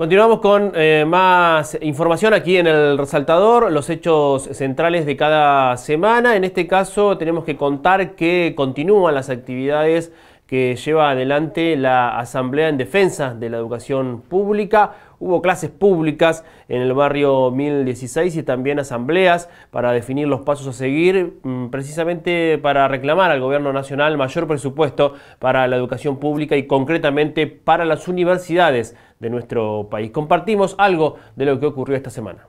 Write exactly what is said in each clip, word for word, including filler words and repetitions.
Continuamos con eh, más información aquí en El Resaltador, los hechos centrales de cada semana. En este caso tenemos que contar que continúan las actividades que lleva adelante la Asamblea en Defensa de la Educación Pública. Hubo clases públicas en el barrio mil dieciséis y también asambleas para definir los pasos a seguir, precisamente para reclamar al Gobierno Nacional mayor presupuesto para la educación pública y concretamente para las universidades de nuestro país. Compartimos algo de lo que ocurrió esta semana.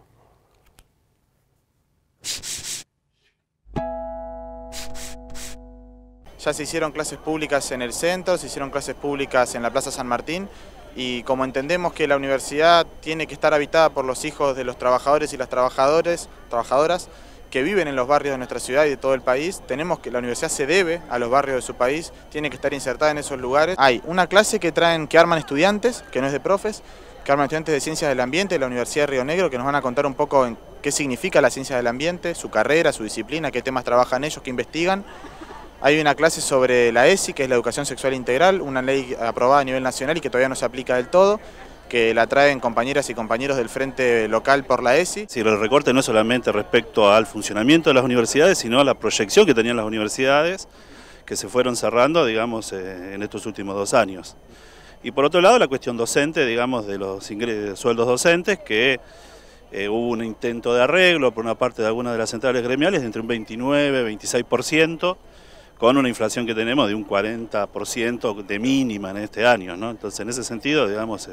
Ya se hicieron clases públicas en el centro, se hicieron clases públicas en la Plaza San Martín y como entendemos que la universidad tiene que estar habitada por los hijos de los trabajadores y las trabajadores, trabajadoras que viven en los barrios de nuestra ciudad y de todo el país, tenemos que la universidad se debe a los barrios de su país, tiene que estar insertada en esos lugares. Hay una clase que traen, que arman estudiantes, que no es de profes, que arman estudiantes de Ciencias del Ambiente de la Universidad de Río Negro, que nos van a contar un poco en qué significa la Ciencia del Ambiente, su carrera, su disciplina, qué temas trabajan ellos, qué investigan. Hay una clase sobre la E S I, que es la Educación Sexual Integral, una ley aprobada a nivel nacional y que todavía no se aplica del todo, que la traen compañeras y compañeros del Frente Local por la E S I. Sí, el recorte no es solamente respecto al funcionamiento de las universidades, sino a la proyección que tenían las universidades, que se fueron cerrando, digamos, eh, en estos últimos dos años. Y por otro lado, la cuestión docente, digamos, de los ingresos, sueldos docentes, que eh, hubo un intento de arreglo por una parte de algunas de las centrales gremiales de entre un veintinueve y veintiséis por ciento, con una inflación que tenemos de un cuarenta por ciento de mínima en este año, ¿no? Entonces, en ese sentido, digamos,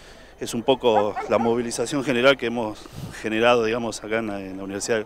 es un poco la movilización general que hemos generado, digamos, acá en la, en la universidad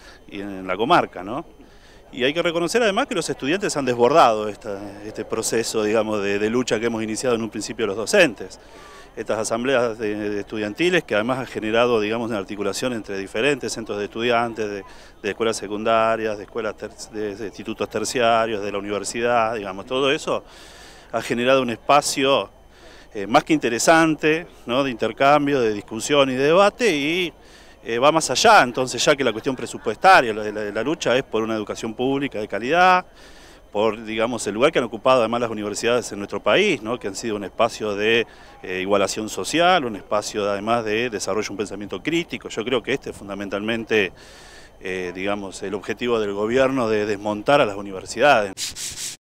y en la comarca, ¿no? Y hay que reconocer además que los estudiantes han desbordado esta, este proceso, digamos, de, de lucha que hemos iniciado en un principio los docentes. Estas asambleas de, de estudiantiles que además han generado, digamos, una articulación entre diferentes centros de estudiantes, de, de escuelas secundarias, de escuelas ter, de, de institutos terciarios, de la universidad, digamos, todo eso ha generado un espacio eh, más que interesante, ¿no?, de intercambio, de discusión y de debate, y eh, va más allá, entonces, ya que la cuestión presupuestaria, la, la, la lucha es por una educación pública de calidad, por, digamos, el lugar que han ocupado además las universidades en nuestro país, ¿no?, que han sido un espacio de eh, igualación social, un espacio además de desarrollo de un pensamiento crítico. Yo creo que este es fundamentalmente, eh, digamos, el objetivo del gobierno de desmontar a las universidades.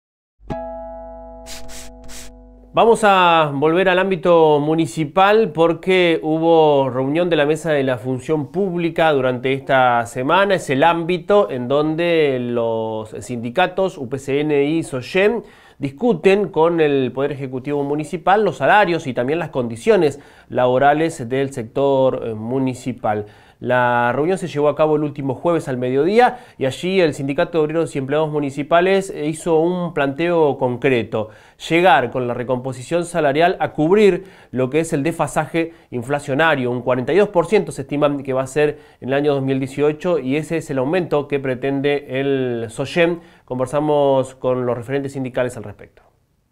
Vamos a volver al ámbito municipal porque hubo reunión de la Mesa de la Función Pública durante esta semana. Es el ámbito en donde los sindicatos U P C N y SOGEM discuten con el Poder Ejecutivo Municipal los salarios y también las condiciones laborales del sector municipal. La reunión se llevó a cabo el último jueves al mediodía y allí el Sindicato de Obreros y Empleados Municipales hizo un planteo concreto: llegar con la recomposición salarial a cubrir lo que es el desfasaje inflacionario. Un cuarenta y dos por ciento se estima que va a ser en el año dos mil dieciocho y ese es el aumento que pretende el SOGEM. Conversamos con los referentes sindicales al respecto.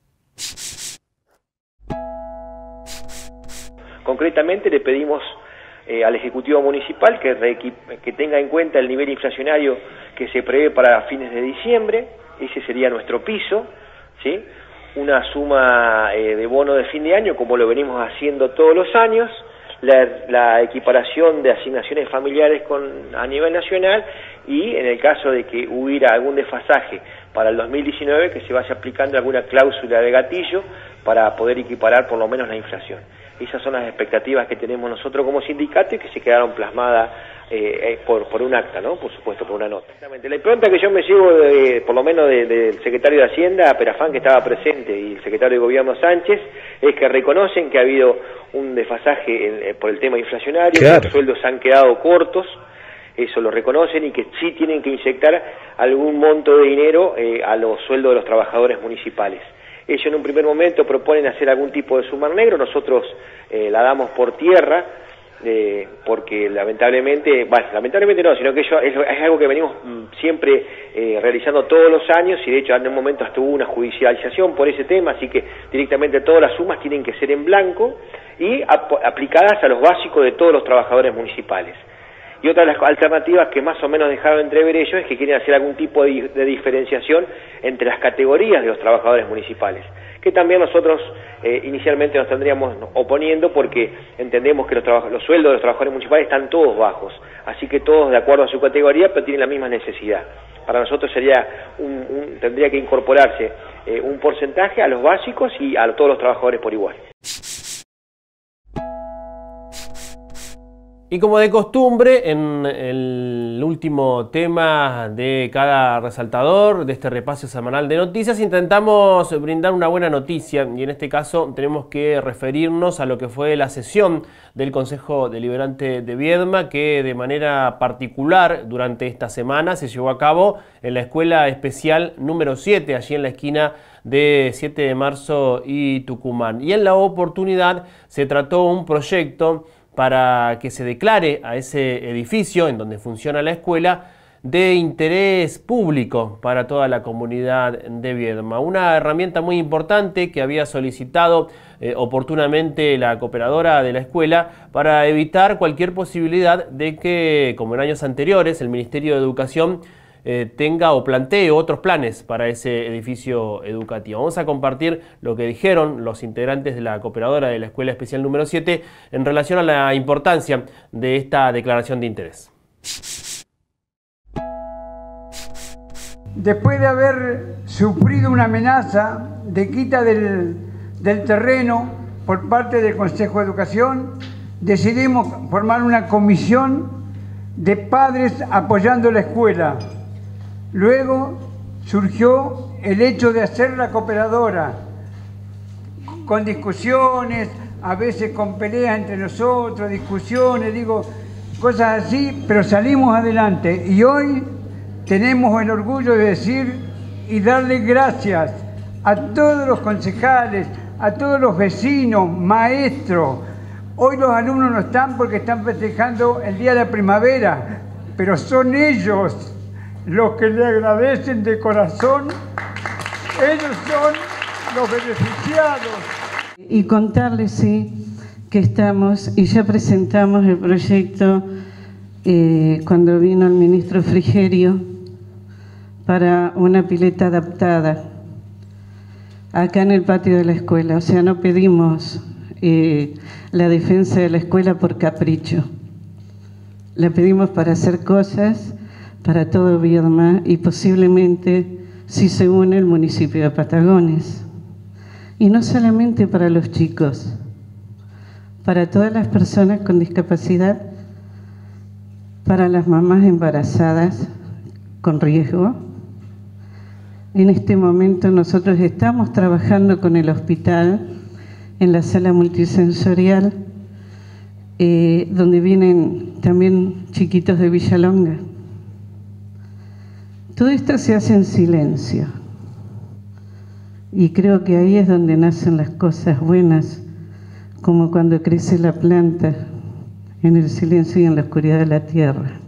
Concretamente le pedimos Eh, al Ejecutivo Municipal que, que tenga en cuenta el nivel inflacionario que se prevé para fines de diciembre. Ese sería nuestro piso, ¿sí? Una suma eh, de bono de fin de año, como lo venimos haciendo todos los años, la, la equiparación de asignaciones familiares con, a nivel nacional, y en el caso de que hubiera algún desfasaje para el dos mil diecinueve, que se vaya aplicando alguna cláusula de gatillo para poder equiparar por lo menos la inflación. Esas son las expectativas que tenemos nosotros como sindicato y que se quedaron plasmadas eh, por, por un acta, ¿no? Por supuesto, por una nota. Exactamente. La impronta que yo me llevo, de, por lo menos de, del secretario de Hacienda, Perafán, que estaba presente, y el secretario de Gobierno, Sánchez, es que reconocen que ha habido un desfasaje en, por el tema inflacionario, claro, que los sueldos han quedado cortos, eso lo reconocen, y que sí tienen que inyectar algún monto de dinero eh, a los sueldos de los trabajadores municipales. Ellos en un primer momento proponen hacer algún tipo de sumar negro, nosotros eh, la damos por tierra, eh, porque lamentablemente, bueno, lamentablemente no, sino que yo, es, es algo que venimos mm, siempre eh, realizando todos los años, y de hecho en un momento hasta hubo una judicialización por ese tema, así que directamente todas las sumas tienen que ser en blanco y ap aplicadas a los básicos de todos los trabajadores municipales. Y otra de las alternativas que más o menos dejaron entrever ellos es que quieren hacer algún tipo de, de diferenciación entre las categorías de los trabajadores municipales, que también nosotros eh, inicialmente nos tendríamos oponiendo porque entendemos que los, los sueldos de los trabajadores municipales están todos bajos, así que todos de acuerdo a su categoría pero tienen la misma necesidad. Para nosotros sería un, un, tendría que incorporarse eh, un porcentaje a los básicos y a todos los trabajadores por igual. Y como de costumbre, en el último tema de cada resaltador de este repaso semanal de noticias, intentamos brindar una buena noticia y en este caso tenemos que referirnos a lo que fue la sesión del Consejo Deliberante de Viedma, que de manera particular durante esta semana se llevó a cabo en la Escuela Especial número siete, allí en la esquina de siete de marzo y Tucumán. Y en la oportunidad se trató un proyecto para que se declare a ese edificio en donde funciona la escuela de interés público para toda la comunidad de Viedma. Una herramienta muy importante que había solicitado eh, oportunamente la cooperadora de la escuela para evitar cualquier posibilidad de que, como en años anteriores, el Ministerio de Educación Eh, tenga o plantee otros planes para ese edificio educativo. Vamos a compartir lo que dijeron los integrantes de la cooperadora de la Escuela Especial número siete en relación a la importancia de esta declaración de interés. Después de haber sufrido una amenaza de quita del, del terreno por parte del Consejo de Educación, decidimos formar una comisión de padres apoyando la escuela. Luego surgió el hecho de hacer la cooperadora, con discusiones, a veces con peleas entre nosotros, discusiones, digo, cosas así, pero salimos adelante. Y hoy tenemos el orgullo de decir y darle gracias a todos los concejales, a todos los vecinos, maestros. Hoy los alumnos no están porque están festejando el Día de la Primavera, pero son ellos los que le agradecen de corazón. Ellos son los beneficiados. Y contarles, sí, que estamos y ya presentamos el proyecto eh, cuando vino el ministro Frigerio para una pileta adaptada acá en el patio de la escuela. O sea, no pedimos eh, la defensa de la escuela por capricho. La pedimos para hacer cosas para todo Viedma y posiblemente si se une el municipio de Patagones. Y no solamente para los chicos, para todas las personas con discapacidad, para las mamás embarazadas con riesgo. En este momento nosotros estamos trabajando con el hospital en la sala multisensorial, eh, donde vienen también chiquitos de Villalonga. Todo esto se hace en silencio y creo que ahí es donde nacen las cosas buenas, como cuando crece la planta en el silencio y en la oscuridad de la tierra.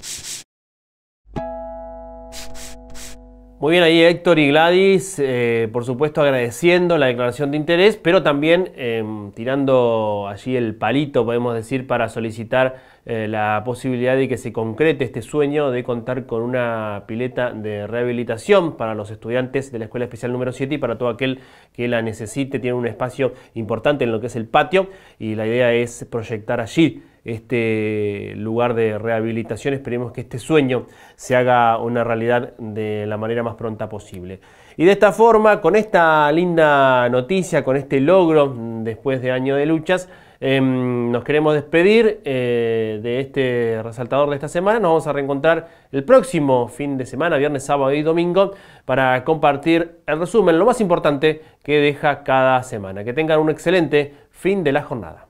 Muy bien ahí Héctor y Gladys, eh, por supuesto agradeciendo la declaración de interés, pero también eh, tirando allí el palito, podemos decir, para solicitar eh, la posibilidad de que se concrete este sueño de contar con una pileta de rehabilitación para los estudiantes de la Escuela Especial número siete y para todo aquel que la necesite. Tiene un espacio importante en lo que es el patio y la idea es proyectar allí este lugar de rehabilitación. Esperemos que este sueño se haga una realidad de la manera más pronta posible. Y de esta forma, con esta linda noticia, con este logro después de años de luchas, eh, nos queremos despedir eh, de este resaltador de esta semana. Nos vamos a reencontrar el próximo fin de semana, viernes, sábado y domingo, para compartir el resumen, lo más importante que deja cada semana. Que tengan un excelente fin de la jornada.